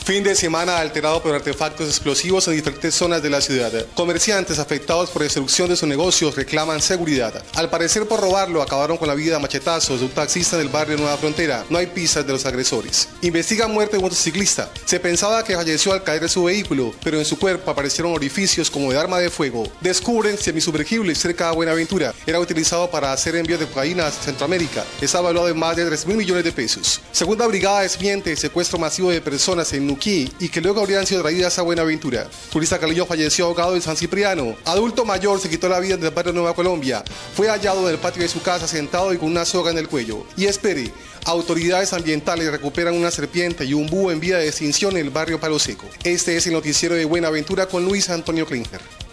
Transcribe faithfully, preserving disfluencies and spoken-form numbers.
Fin de semana alterado por artefactos explosivos en diferentes zonas de la ciudad. Comerciantes afectados por destrucción de sus negocios reclaman seguridad. Al parecer, por robarlo acabaron con la vida a machetazos de un taxista del barrio Nueva Frontera. No hay pistas de los agresores. Investigan muerte de un motociclista. Se pensaba que falleció al caer de su vehículo, pero en su cuerpo aparecieron orificios como de arma de fuego. Descubren semisumergible cerca de Buenaventura. Era utilizado para hacer envíos de cocaína a Centroamérica. Está evaluado en más de tres mil millones de pesos. Segunda Brigada desmiente secuestro masivo de personas en Nuquí y que luego habrían sido traídas a Buenaventura. Turista caleño falleció ahogado en San Cipriano. Adulto mayor se quitó la vida en el barrio Nueva Colombia. Fue hallado en el patio de su casa sentado y con una soga en el cuello. Y espere, autoridades ambientales recuperan una serpiente y un búho en vía de extinción en el barrio Palo Seco. Este es el noticiero de Buenaventura con Luis Antonio Klinger.